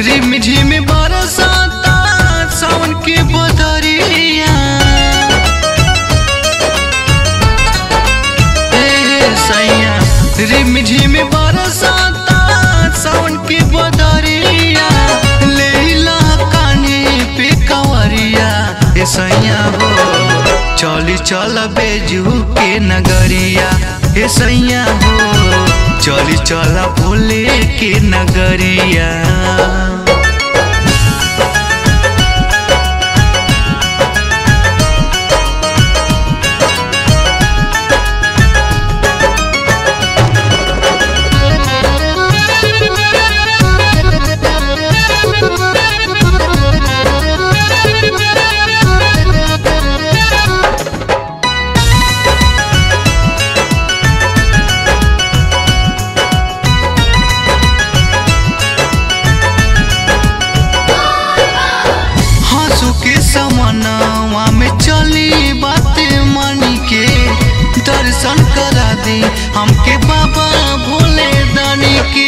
रिम झिम बरसाता सावन के बदरिया, सैया रिम झिम बरसाता सावन के बदरिया, लेला काने पे कंवरिया ए सैया हो चली चल बेजू के नगरिया ए सैया हो चली चल भोले के नगरिया। समनवा में चली बात मानी के दर्शन करा दे हमके बाबा भोले दानी के।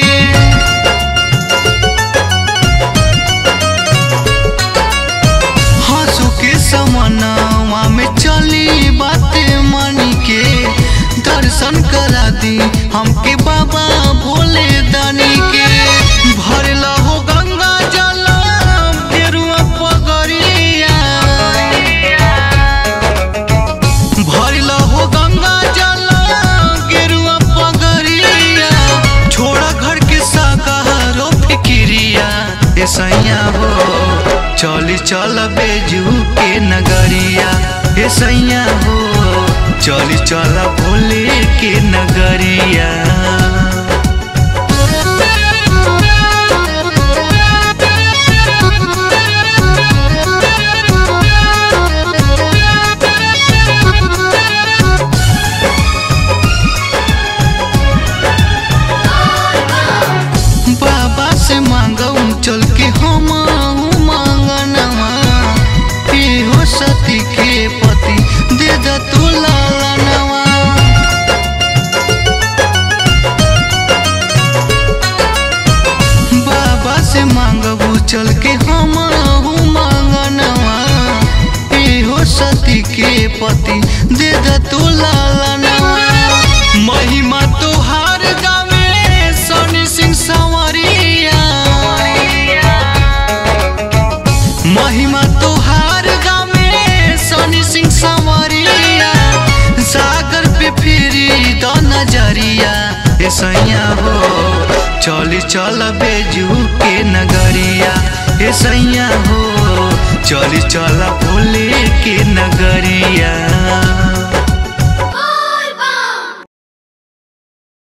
हंसू के समनवा में चली बात मानी के दर्शन करा दे हमके बाबा भोले दानी के। भरला हो गंगा जल गेरुआ पगरिया, भरला हो गंगा जल गेरुआ पगरिया, छोड़ा घर के साकारो फिक्रिया ए सैया हो चली चल बेजू के नगरिया ए सैया हो चली चल भोले के नगरिया। बाबा से मांगऊ चल के हम मांगनवा, हो सती के पति दे द तू लालनवा। बाबा से मांगऊ चल के हम मांगनवा, हो सती के पति दे द तू लालनवा। महिमा तोहार गावे सोनी सिंह संवरिया, महिमा तोहार गावे सोनी सिंह संवरिया, सागर पे फिरी द नजरिया ए सैया हो चली चल बेजू के नगरिया ए सैया हो चली चल भोले के नगरिया।